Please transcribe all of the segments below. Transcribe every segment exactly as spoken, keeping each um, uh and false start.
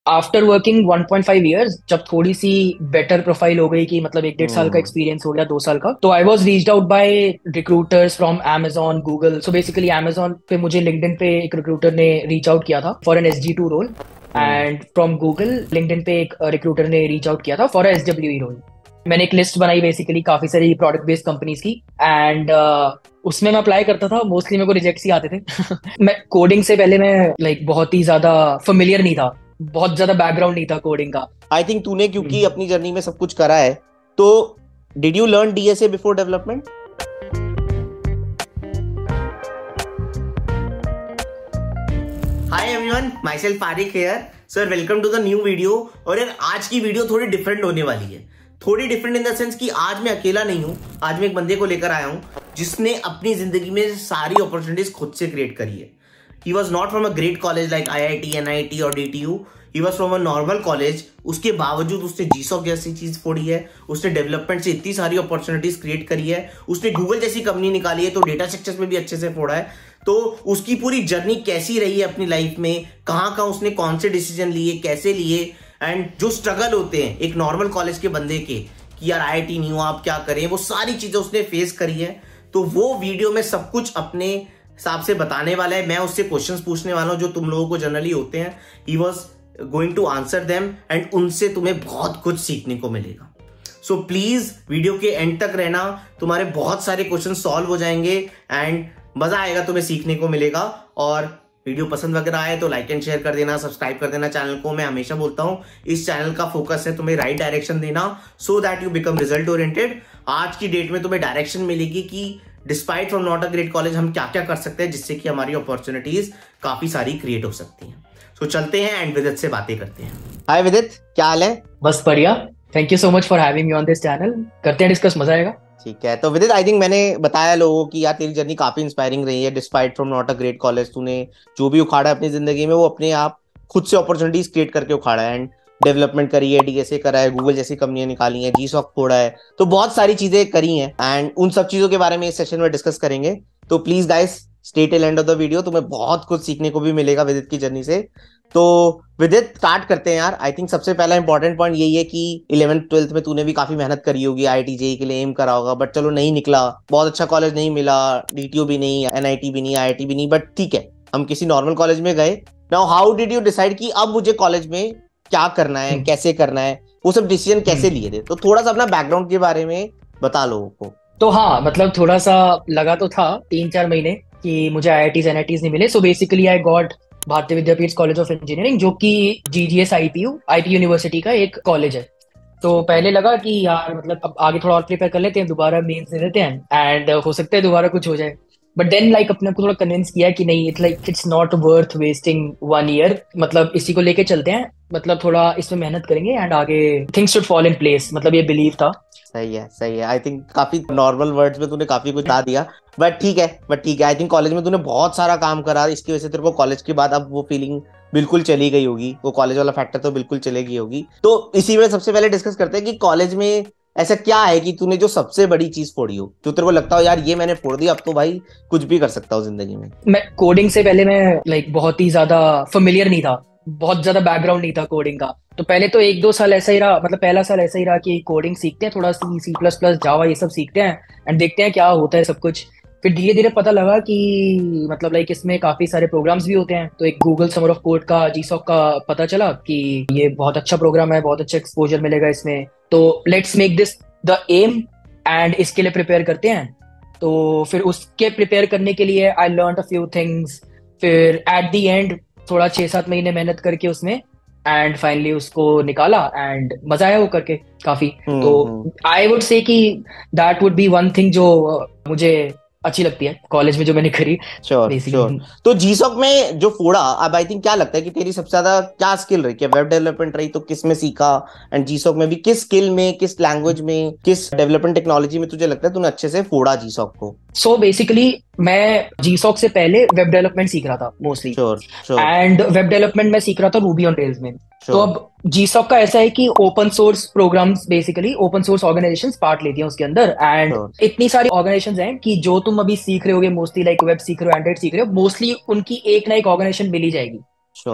After working one point five years, जब थोड़ी सी better profile हो गई कि मतलब एक डेढ़ साल का हम्म। एक्सपीरियंस हो गया, दो साल का, तो I was reached out by recruiters from Amazon, Google. So basically Amazon पे मुझे लिंक्डइन पे एक रिक्रूटर ने रीच आउट किया था for N S G two role, hmm. And from Google LinkedIn पे एक रिक्रूटर ने रीच आउट किया था for S W E role. मैंने एक लिस्ट बनाई बेसिकली काफी सारी प्रोडक्ट बेस्ड कंपनीज की, एंड उसमें मैं अप्लाई करता था। मोस्टली मेरे को रिजेक्ट्स ही आते थे। मैं कोडिंग से पहले मैं लाइक बहुत ही ज्यादा फेमिलियर नहीं था, बहुत ज्यादा बैकग्राउंड नहीं था कोडिंग का। आई थिंक तूने क्योंकि हम्म। अपनी जर्नी में सब कुछ करा है, तो did you learn DSA before development? Hi everyone, myself Farik here. Sir welcome to the new video. और यार आज की वीडियो थोड़ी डिफरेंट होने वाली है। थोड़ी डिफरेंट इन द सेंस कि आज मैं अकेला नहीं हूं। आज मैं एक बंदे को लेकर आया हूं जिसने अपनी जिंदगी में सारी अपॉर्चुनिटीज खुद से क्रिएट करी है। He was not from a great college like I I T, N I T और D T U. He was from a normal college. उसके बावजूद उसने जीसॉक जैसी चीज फोड़ी है। उसने डेवलपमेंट से इतनी सारी अपॉर्चुनिटीज क्रिएट करी है। उसने गूगल जैसी कंपनी निकाली है, तो डेटा स्ट्रक्चर्स में भी अच्छे से फोड़ा है। तो उसकी पूरी जर्नी कैसी रही है अपनी लाइफ में, कहाँ कहाँ उसने कौन से डिसीजन लिए, कैसे लिए, एंड जो स्ट्रगल होते हैं एक नॉर्मल कॉलेज के बंदे के कि यार आई आई टी नहीं हुआ आप क्या करें, वो सारी चीजें उसने फेस करी है। तो वो वीडियो में सब कुछ अपने हिसाब से बताने वाला है। मैं उससे क्वेश्चंस पूछने वाला हूं जो तुम लोगों को जनरली होते हैं। He was going to answer them and उनसे तुम्हें बहुत कुछ सीखने को मिलेगा। सो प्लीज वीडियो के एंड तक रहना, तुम्हारे बहुत सारे क्वेश्चन सॉल्व हो जाएंगे एंड मजा आएगा, तुम्हें सीखने को मिलेगा। और वीडियो पसंद वगैरह आए तो लाइक एंड शेयर कर देना, सब्सक्राइब कर देना चैनल को। मैं हमेशा बोलता हूं इस चैनल का फोकस है तुम्हें राइट डायरेक्शन देना, so that you become result oriented. आज की डेट में तुम्हें डायरेक्शन मिलेगी कि despite from not a great college हम क्या क्या कर सकते हैं जिससे कि हमारी अपॉर्चुनिटीज काफी सारी क्रिएट हो सकती हैं। सो चलते हैं एंड विदित से बातें करते हैं। हाय विदित, क्या हाल है? बस बढ़िया। Thank you so much for having me on this channel. करते हैं डिस्कस, मजा आएगा। ठीक है, तो विदित आई थिंक मैंने बताया लोगों की यार तेरी जर्नी काफी इंस्पायरिंग रही है। Despite from not a great college तूने जो भी उखाड़ा है अपनी जिंदगी में, वो अपने आप खुद से अपॉर्चुनिटीज क्रिएट करके उखाड़ा है। एंड डेवलपमेंट करी है, डीएसए करा है, गूगल जैसी कंपनियां निकाली हैं, जी सॉक फोड़ा है, तो बहुत सारी चीजें करी हैं। एंड उन सब चीजों के बारे में इस सेशन में डिस्कस करेंगे। तो please guys stay till end of the video, तुम्हें बहुत कुछ सीखने को भी मिलेगा विदित की जर्नी से। तो विदित स्टार्ट करते हैं यार। आई थिंक सबसे पहला इंपॉर्टेंट पॉइंट यही है कि इलेवेंथ ट्वेल्थ में तूने भी काफी मेहनत करी होगी, आई आई टी जेई के लिए एम करा होगा, बट चलो नहीं निकला, बहुत अच्छा कॉलेज नहीं मिला, डी टी यू भी नहीं, एन आई टी भी नहीं, आई आई टी भी नहीं, बट ठीक है हम किसी नॉर्मल कॉलेज में गए। Now how did you decide कि अब मुझे कॉलेज में क्या करना है, हम्म। कैसे करना है, वो सब डिसीजन कैसे हम्म। लिए थे? तो थोड़ा सा अपना बैकग्राउंड के बारे में बता लोगों को। तो हाँ, मतलब थोड़ा सा लगा तो था तीन चार महीने कि मुझे I I Ts N I Ts नहीं मिले। सो बेसिकली आई गॉट भारतीय विद्यापीठ कॉलेज ऑफ इंजीनियरिंग, जो कि G G S I P U I P university का एक कॉलेज है। तो ठीक है। पहले लगा कि यार मतलब अब आगे थोड़ा और प्रिपेयर कर लेते हैं, दोबारा मेंस दे देते हैं एंड हो सकता है दोबारा कुछ हो जाए। बट देन लाइक अपने आप को थोड़ा कन्विंस किया कि नहीं, it's like it's not worth wasting one year. मतलब इसी को लेके चलते हैं, मतलब थोड़ा इसमें मेहनत करेंगे एंड आगे things should fall in place, मतलब ये बिलीव था। सही है, सही है। आई थिंक काफी नॉर्मल वर्ड्स में तूने काफी कुछ बता दिया, बट ठीक है, बट ठीक है। आई थिंक कॉलेज में तूने बहुत सारा काम करा, इसकी वजह से तेरे को कॉलेज के बाद अब वो फीलिंग बिल्कुल चली गई होगी, वो कॉलेज वाला फैक्टर तो बिल्कुल चले गई होगी। तो इसी में सबसे पहले डिस्कस करते हैं कि कॉलेज में ऐसा क्या है कि तूने जो सबसे बड़ी चीज फोड़ी हो, जो तेरे को लगता हो यार ये मैंने फोड़ दी, अब तो भाई कुछ भी कर सकता हूँ जिंदगी में। मैं कोडिंग से पहले मैं लाइक बहुत ही ज्यादा फेमिलियर नहीं था, बहुत ज्यादा बैकग्राउंड नहीं था कोडिंग का। तो पहले तो एक दो साल ऐसा ही रहा, मतलब पहला साल ऐसा ही रहा कि कोडिंग सीखते हैं, थोड़ा सी सी प्लस प्लस जावा ये सब सीखते हैं एंड देखते हैं क्या होता है सब कुछ। फिर धीरे धीरे पता लगा कि मतलब लाइक इसमें काफी सारे प्रोग्राम्स भी होते हैं। तो एक गूगल समर ऑफ कोड का जी सॉक का पता चला कि ये बहुत अच्छा प्रोग्राम है, बहुत अच्छा एक्सपोजर मिलेगा इसमें। तो let's make this the aim and इसके लिए प्रिपेयर करते हैं। तो फिर उसके प्रिपेयर करने के लिए I learn a few things. फिर एट द एंड थोड़ा छः सात महीने मेहनत करके उसमें एंड फाइनली उसको निकाला एंड मजा आया वो करके काफी। तो हम्म। हम्म। आई वुड से कि that would be one thing जो अ, मुझे अच्छी लगती है कॉलेज में जो मैंने करी श्योर श्योर। बेसिकली। तो जीसॉक में जो फोड़ा, अब आई थिंक क्या लगता है कि तेरी सबसे ज्यादा क्या स्किल रही? क्या वेब डेवलपमेंट रही? तो किस में सीखा? एंड जीसॉक में भी किस स्किल में, किस लैंग्वेज में, किस डेवलपमेंट टेक्नोलॉजी में तुझे लगता है तूने अच्छे से फोड़ा जीसॉक को? सो बेसिकली मैं जी सॉक से पहले वेब डेवलपमेंट सीख रहा था mostly, sure sure and web development मैं सीख रहा था रूबी ऑन रेल्स में। तो श्योर। अब जी सॉक का ऐसा है कि open source programs, basically open source organisations part लेती हैं उसके अंदर। And sure. इतनी सारी ऑर्गेनाइजेशंस हैं कि जो तुम अभी सीख रहे होगे मोस्टली लाइक वेब सीख रहे हो, एंड्रॉइड सीख रहे हो, मोस्टली उनकी एक ना एक ऑर्गेनाइजेशन मिल ही जाएगी। श्योर।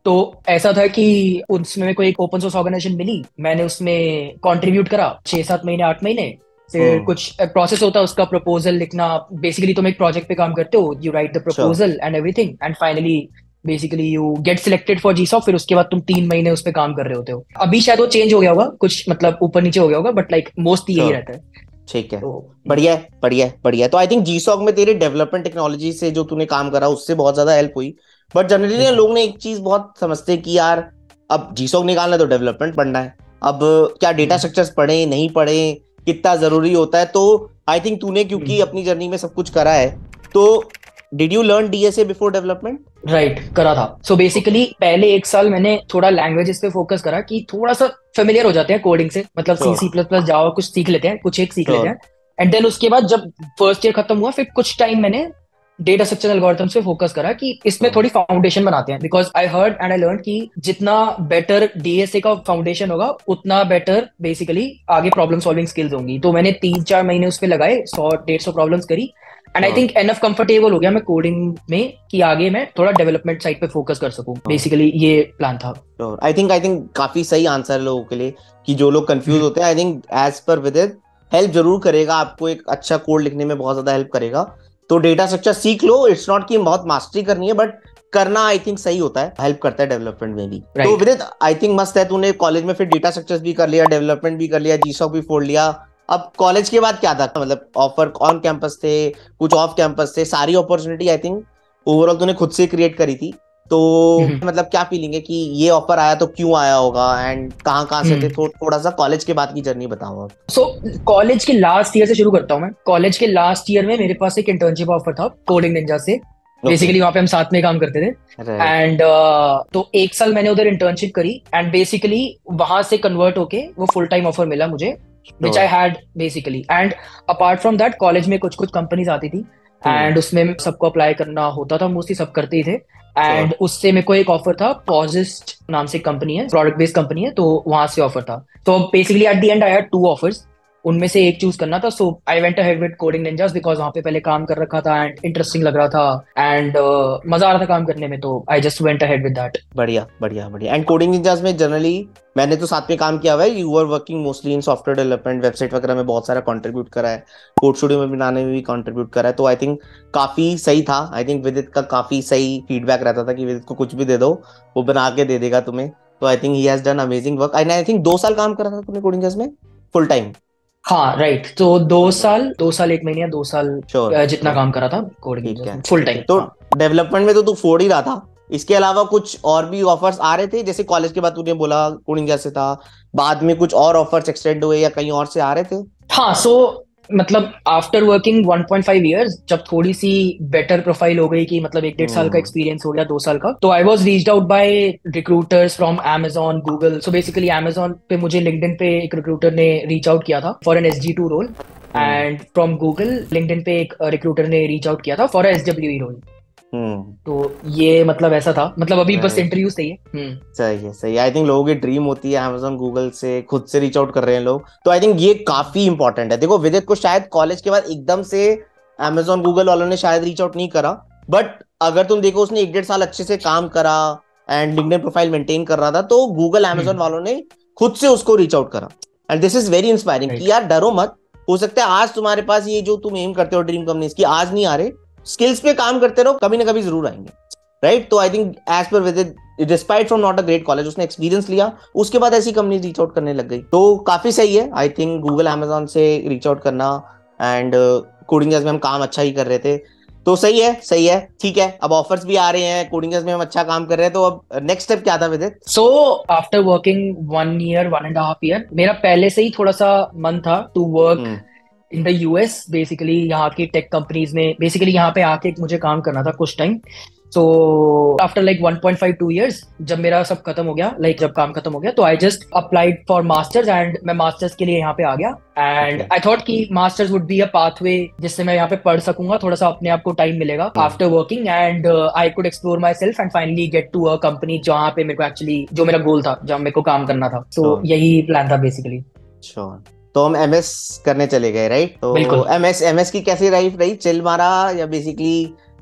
तो ऐसा था कि उसमें मेरे को एक ओपन सोर्स ऑर्गेनाइजेशन मिली, मैंने उसमें कंट्रीब्यूट करा छह सात महीने आठ महीने। फिर हम्म। कुछ प्रोसेस होता है उसका, प्रपोजल लिखना। बेसिकली तुम एक प्रोजेक्ट पे काम करते हो, you write the sure. Proposal and everything, and finally basically you get selected for जीसॉप। फिर उसके बाद तुम तीन महीने उस पर काम कर रहे होते हो। अभी शायद वो चेंज हो गया होगा कुछ, मतलब ऊपर नीचे हो गया होगा, बट लाइक मोस्ट यही श्योर। रहता है। ठीक है। तो बढ़िया है, बढ़िया है, बढ़िया है। तो आई थिंक जीसॉग में तेरे डेवलपमेंट टेक्नोलॉजी से जो तूने काम करा उससे बहुत ज्यादा हेल्प हुई। बट जनरली बिल्कुल। लोग ने एक चीज बहुत समझते हैं कि यार अब जीसॉग निकालना है तो डेवलपमेंट पढ़ना है। अब क्या डेटा हम्म, स्ट्रक्चर्स पढ़े नहीं पढ़े, कितना जरूरी होता है। तो आई थिंक तूने क्योंकि हम्म। अपनी जर्नी में सब कुछ करा है, तो did you learn DSA before development? Right, करा था। So okay. बेसिकली पहले एक साल मैंने थोड़ा लैंग्वेजेस पे फोकस करा कि थोड़ा सा फेमिलियर हो जाते हैं कोडिंग से, मतलब C sure. C plus plus Java कुछ सीख लेते हैं, कुछ एक सीख लेते श्योर। हैं। एंड देन उसके बाद जब फर्स्ट ईयर खत्म हुआ, फिर कुछ टाइम मैंने डेटा स्ट्रक्चर एल्गोरिथम्स पे फोकस करा कि इसमें थोड़ी फाउंडेशन बनाते हैं। Because I heard and I learn कि जितना बेटर डीएसए का फाउंडेशन होगा, उतना बेटर बेसिकली आगे प्रॉब्लम सॉल्विंग स्किल्स होंगी। तो मैंने तीन चार महीने उस पर लगाए, सौ डेढ़ सौ प्रॉब्लम्स करी। And I sure. Think enough comfortable हो गया मैं कोडिंग में कि आगे मैं थोड़ा डेवलपमेंट साइड पे फोकस कर सकूं। बेसिकली ये प्लान था। Sure. I think I think काफी सही आंसर है लोगों के लिए कि जो लोग कंफ्यूज होते हैं। आई थिंक एज पर विदित हेल्प जरूर करेगा आपको, एक अच्छा कोड लिखने में बहुत ज्यादा हेल्प करेगा। तो डेटा स्ट्रक्चर सीख लो, इट्स नॉट कि बहुत मास्टरी करनी है, बट करना आई थिंक सही होता है, हेल्प करता है डेवलपमेंट में भी। तो राइट। विदित आई थिंक मस्त है, तूने कॉलेज में फिर डेटा स्ट्रक्चर्स भी कर लिया, डेवलपमेंट भी कर लिया, जीसॉक भी फोड़ लिया। अब कॉलेज के बाद क्या था, मतलब ऑफर ऑन कैंपस थे, कुछ ऑफ कैंपस थे, सारी अपॉर्चुनिटी आई थिंक ओवरऑल तूने खुद से क्रिएट करी थी। तो मतलब क्या फीलिंग है कि ये ऑफर आया तो क्यों आया होगा, एंड कहाँ कहाँ से थे? थो, थोड़ा सा कॉलेज के बाद की जर्नी बताओ आप। सो कॉलेज के लास्ट ईयर से शुरू करता हूँ मैं। कॉलेज के लास्ट ईयर में मेरे पास एक इंटर्नशिप ऑफर था कोडिंग निंजा से। ओके। बेसिकली वहां पे हम साथ में काम करते थे। राइट। एंड uh, तो एक साल मैंने उधर इंटर्नशिप करी, एंड बेसिकली वहां से कन्वर्ट होके वो फुल टाइम ऑफर मिला मुझे, which I sure. Had basically. And apart from that college में कुछ कुछ कंपनीज आती थी, हम्म। एंड उसमें सबको अप्लाई करना होता था, मोस्टली सब करते ही थे। श्योर। एंड उससे मेरे को एक ऑफर था, पॉजिस्ट नाम से कंपनी है, प्रोडक्ट बेस्ड कंपनी है, तो वहां से ऑफर था। तो basically at the end I had two offers, उनमें से एक चूज करना था। So I went ahead with Coding Ninjas because वहां पे पहले काम कर रखा था एंड इंटरेस्टिंग लग रहा था, एंड uh, मजा आ रहा था काम करने में, तो I just went ahead with that. बढ़िया, बढ़िया, बढ़िया। एंड कोडिंग निंजास में जनरली मैंने तो साथ में काम किया हुआ है। You are working mostly in software development, website वगैरह में बहुत सारा कंट्रीब्यूट करा है, कोड स्टूडियो में बनाने में भी कंट्रीब्यूट करा है। तो आई थिंक काफी सही था। आई थिंक विदित का काफी सही फीडबैक रहता था कि विदित को कुछ भी दे दो वो बना के दे देगा तुम्हें। तो I think he has done amazing work. I think दो साल काम करा था तुमने कोडिंग निंजास में फुल टाइम? हाँ राइट, तो दो साल दो साल एक महीने या दो साल श्योर। अ, जितना श्योर। काम करा था कोडिंग ठीक है, निंजास फुल ठीक है। टाइम। तो हाँ। डेवलपमेंट में तो तू फोड़ ही रहा था, इसके अलावा कुछ और भी ऑफर्स आ रहे थे? जैसे कॉलेज के बाद तूने बोला कोडिंग जैसे था, बाद में कुछ और ऑफर्स एक्सटेंड हुए या कहीं और से आ रहे थे? हाँ, सो मतलब after working one point five years, जब थोड़ी सी बेटर प्रोफाइल हो गई कि मतलब एक डेढ़ साल का हम्म। एक्सपीरियंस हो गया, दो साल का, तो I was reached out by recruiters from Amazon, Google. So basically Amazon पे मुझे लिंक्डइन पे एक रिक्रूटर ने रीच आउट किया था for N S G two role, hmm. And from Google LinkedIn पे एक रिक्रूटर ने रीच आउट किया था for S W E role. Hmm. तो ये मतलब ऐसा था, मतलब अभी बस राइट। इंटरव्यू सही है। हम्म। सही है, सही है। आई थिंक लोगों की ड्रीम होती है अमेजोन गूगल से खुद से रीच आउट कर रहे हैं लोग, तो आई थिंक ये काफी इंपॉर्टेंट है। देखो विदित को शायद कॉलेज के बाद एकदम से अमेजोन गूगल वालों ने शायद रीच आउट नहीं करा, बट अगर तुम देखो उसने एक डेढ़ साल अच्छे से काम करा एंड लिंक्डइन प्रोफाइल मेंटेन कर रहा था, तो गूगल अमेजोन हम्म। वालों ने खुद से उसको रीच आउट करा। And this is very inspiring कि राइट। यार डरो मत, हो सकता है आज तुम्हारे पास ये जो तुम एम करते हो ड्रीम कंपनीज की आज नहीं आ रहे, स्किल्स पे काम करते रहो, कभी ना कभी जरूर आएंगे। राइट। तो I think as per Vidit despite from not a great college, उसने एक्सपीरियंस लिया, उसके बाद ऐसी कंपनी रीच आउट करने लग गई। तो काफी सही है आई थिंक गूगल अमेजोन से रीच आउट करना। एंड कोडिंग में हम काम अच्छा ही कर रहे थे, तो सही है, सही है, ठीक है। अब ऑफर्स भी आ रहे हैं, कोडिंग में हम अच्छा काम कर रहे हैं, तो अब नेक्स्ट स्टेप क्या था Vidit? So after working one year one and half year, मेरा पहले से ही थोड़ा सा मन था to work hmm. In the US, basically यहाँ की टेक कंपनीज में, बेसिकली यहाँ पे आके मुझे काम करना था कुछ time. So after like one point five two years, जब मेरा सब खत्म हो गया, लाइक like, जब काम खत्म हो गया, तो I just applied for masters, and मैं मास्टर्स के लिए यहाँ पे आ गया। And okay. आई थॉट कि masters would be a pathway जिससे मैं यहाँ पे पढ़ सकूंगा, थोड़ा सा अपने आप को टाइम मिलेगा after working, and I could explore myself and finally get to a company जहाँ पे मेरे को एक्चुअली जो मेरा गोल था, जहाँ मेरे को काम करना था। तो so, यही प्लान था बेसिकली। श्योर। तो हम एमएस करने चले गए, राइट? तो बिल्कुल। एमएस एमएस की कैसी लाइफ रही? चिल मारा या बेसिकली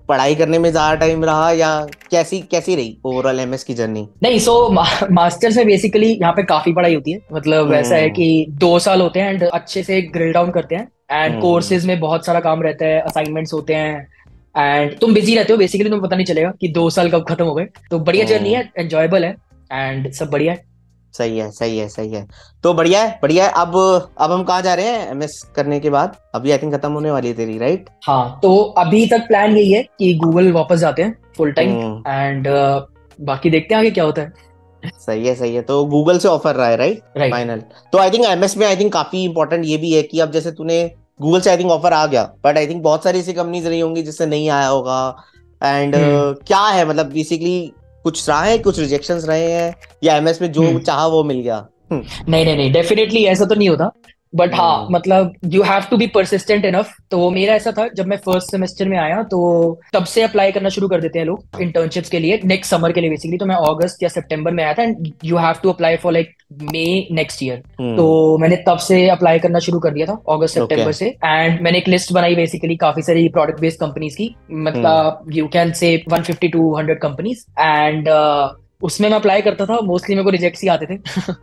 पढ़ाई करने में ज्यादा टाइम रहा, या कैसी कैसी रही ओवरऑल एमएस की जर्नी? नहीं, सो मास्टर्स में बेसिकली यहाँ पे काफी पढ़ाई होती है। मतलब ऐसा है हम्म कि दो साल होते हैं एंड अच्छे से ग्रिल डाउन करते हैं, एंड हम्म कोर्सेज में बहुत सारा काम रहता है, असाइनमेंट्स होते हैं, एंड तुम बिजी रहते हो बेसिकली, तुम्हें पता नहीं चलेगा कि दो साल कब खत्म हो गए। तो बढ़िया जर्नी हम्म है, एंजॉयबल है, एंड सब बढ़िया है। सही है सही है सही है। तो बढ़िया है बढ़िया है। अब अब हम कहाँ जा रहे हैं एमएस करने के बाद? अभी आई थिंक खत्म होने वाली है तेरी, राइट? हाँ, तो अभी तक प्लान यही है कि गूगल वापस जाते हैं फुल टाइम, हम्म एंड बाकी देखते हैं आगे क्या होता है। सही है सही है। तो गूगल से ऑफर रहा है, राइट? राइट। फाइनल। तो आई थिंक एमएस में आई थिंक काफी इंपॉर्टेंट ये भी है कि अब जैसे तूने गूगल से आई थिंक ऑफर आ गया, बट आई थिंक बहुत सारी ऐसी कंपनीज रही होंगी जिससे नहीं आया होगा। And hmm. क्या है मतलब बेसिकली, कुछ रहा है, कुछ रिजेक्शंस रहे हैं, या एमएस में जो हम्म। चाहा वो मिल गया? हम्म नहीं नहीं नहीं, डेफिनेटली ऐसा तो नहीं होता, बट हाँ हम्म मतलब you have to be persistent enough. तो वो मेरा ऐसा था, जब मैं फर्स्ट सेमेस्टर में आया तो तब से अप्लाई करना शुरू कर देते हैं लोग इंटर्नशिप्स के लिए, नेक्स्ट समर के लिए बेसिकली। तो मैं अगस्त या सितंबर में आया था, and you have to apply for like May next year. तो हम्म मैंने तब से अप्लाई करना शुरू कर दिया था, अगस्त ओके। सितंबर से, एंड मैंने एक लिस्ट बनाई बेसिकली काफी सारी प्रोडक्ट बेस्ड कंपनीज की, हम्म मतलब you can say one fifty to hundred companies, and उसमें मैं अप्लाई करता था। मोस्टली मेरे को रिजेक्ट ही आते थे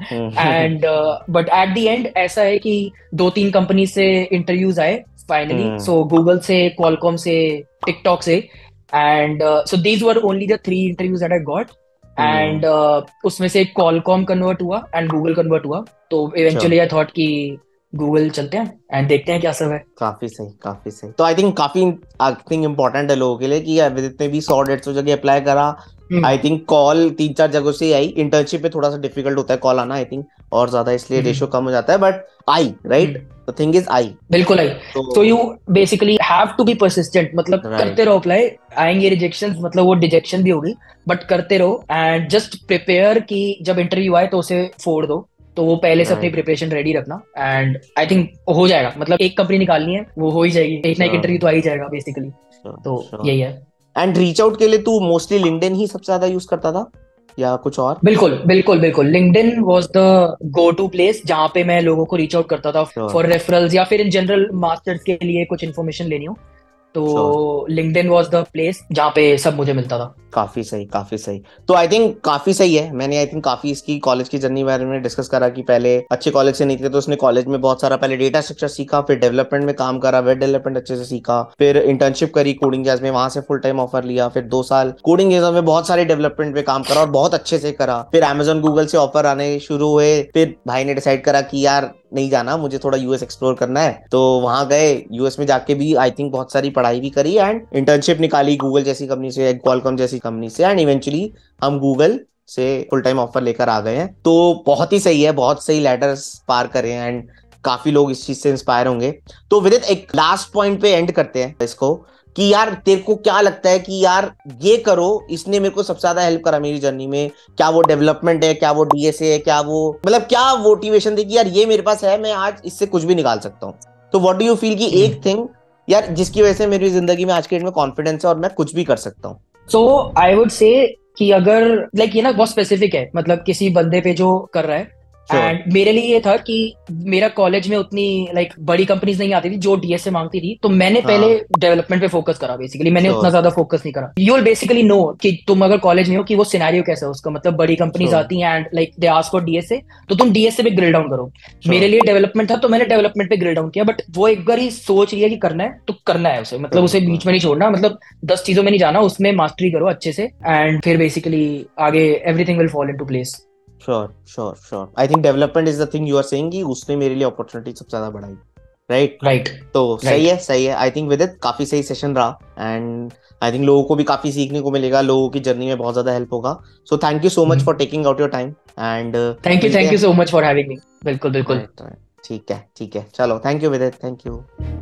hmm and but at the end ऐसा है कि दो तीन कंपनी से इंटरव्यूज आए फाइनली, हम्म सो गूगल से, क्वालकॉम से, टिकटॉक से, and so these were only the three interviews that I got. Hmm and उसमें से क्वालकॉम कन्वर्ट हुआ एंड गूगल कन्वर्ट हुआ। तो Sure. इवेंचुअली आई थॉट कि गूगल चलते हैं एंड देखते हैं क्या सब है। काफी सही काफी सही। तो आई थिंक काफी आई थिंक इम्पोर्टेंट है लोगों के लिए कि यार जितने भी सौ डेढ़ सौ जगह अप्लाई करा, हम्म। आई थिंक कॉल तीन चार जगहों से ही आई। इंटर्नशिप पे थोड़ा सा डिफिकल्ट होता है कॉल आना आई थिंक, और ज्यादा इसलिए हम्म। रेशियो कम हो जाता है, but I right, hmm. The thing is I. बिल्कुल आई। सो यू तो basically have to be persistent, मतलब करते राइट रहो अप्लाई। आएंगे रिजेक्शन, मतलब वो डिजेक्शन भी होगी, बट करते रहो एंड जस्ट प्रिपेयर कि जब इंटरव्यू आए तो उसे फोड़ दो। तो वो पहले से अपनी राइट प्रिपरेशन रेडी रखना, एंड आई थिंक हो जाएगा। मतलब एक कंपनी निकालनी है, वो हो ही जाएगी, एक ना एक श्योर इंटरव्यू तो आ ही जाएगा बेसिकली। श्योर तो श्योर। यही है। एंड रीच आउट के लिए तू मोस्टली लिंक्डइन ही सबसे ज्यादा यूज करता था, या कुछ और? बिल्कुल बिल्कुल बिल्कुल, LinkedIn was the go to place जहाँ पे मैं लोगों को रीच आउट करता था श्योर फॉर रेफरल्स, या फिर इन जनरल मास्टर्स के लिए कुछ इन्फॉर्मेशन लेनी हो, श्योर। तो लिंक्डइन वाज द प्लेस जहाँ पे सब मुझे मिलता था। काफी सही काफी सही। तो आई थिंक काफी सही है। मैंने आई थिंक काफी इसकी कॉलेज की जर्नी बारे में डिस्कस करा कि पहले अच्छे कॉलेज से नहीं थे, तो उसने कॉलेज में बहुत सारा पहले डेटा स्ट्रक्चर सीखा, फिर डेवलपमेंट में काम करा, वेब डेवलपमेंट अच्छे से सीखा, फिर इंटर्नशिप करी कोडिंग जैज में, वहां से फुल टाइम ऑफर लिया, फिर दो साल कोडिंग जैज में बहुत सारे डेवलपमेंट पे काम करा और बहुत अच्छे से करा। फिर अमेजोन गूगल से ऑफर आने शुरू हुए, फिर भाई ने डिसाइड करा कि यार नहीं जाना, मुझे थोड़ा यूएस एक्सप्लोर करना है, तो वहां गए। यूएस में जाके भी आई थिंक बहुत सारी पढ़ाई भी करी एंड इंटर्नशिप निकाली गूगल जैसी कंपनी से, क्वालकॉम जैसी कंपनी से, एंड इवेंचुअली हम गूगल से फुल टाइम ऑफर लेकर आ गए हैं। तो बहुत ही सही है, बहुत सही लैडर्स पार करे हैं एंड काफी लोग इस चीज से इंस्पायर होंगे। तो विदित एक लास्ट पॉइंट पे एंड करते हैं इसको कि यार तेरे को क्या लगता है कि यार ये करो, इसने मेरे को सबसे ज्यादा हेल्प करा मेरी जर्नी में? क्या वो डेवलपमेंट है, क्या वो डीएसए है, क्या वो मतलब क्या मोटिवेशन थी कि यार ये मेरे पास है, मैं आज इससे कुछ भी निकाल सकता हूँ? तो व्हाट डू यू फील कि एक थिंग यार जिसकी वजह से मेरी जिंदगी में आज के डेट में कॉन्फिडेंस है और मैं कुछ भी कर सकता हूँ? सो आई वुड से कि अगर लाइक ये ना बहुत स्पेसिफिक है, मतलब किसी बंदे पे जो कर रहा है। श्योर एंड मेरे लिए ये था कि मेरा कॉलेज में उतनी लाइक बड़ी कंपनीज नहीं आती थी जो डीएसए मांगती थी, तो मैंने पहले हाँ डेवलपमेंट पे फोकस करा बेसिकली। मैंने उतना श्योर ज्यादा फोकस नहीं करा। यू विल बेसिकली नो कि तुम अगर कॉलेज में हो कि वो सिनेरियो कैसा है उसका, मतलब बड़ी कंपनीज श्योर आती हैं and like they ask for DSA, तो तुम डीएसए पे ग्रिल डाउन करो। मेरे श्योर लिए डेवलपमेंट था तो मैंने डेवलपमेंट पे ग्रिल डाउन किया, बट वो एक बार ही सोच लिया कि करना है तो करना है उसे, मतलब उसे बीच में नहीं छोड़ना, मतलब दस चीजों में नहीं जाना, उसमें मास्टरी करो अच्छे से, एंड फिर बेसिकली आगे everything will fall into place. Sure sure sure. I think development is the thing you are saying कि उसने मेरे लिए अपॉर्चुनिटी सबसे ज्यादा बढ़ाई, राइट? राइट। तो सही राइट। है सही है। आई थिंक विद इट काफी सही सेशन रहा एंड आई थिंक लोगों को भी काफी सीखने को मिलेगा, लोगों की जर्नी में बहुत ज्यादा हेल्प होगा। So thank you so much for taking out your time and thank you thank you so much for having me. बिल्कुल बिल्कुल। ठीक है ठीक है, चलो thank you with it, thank you.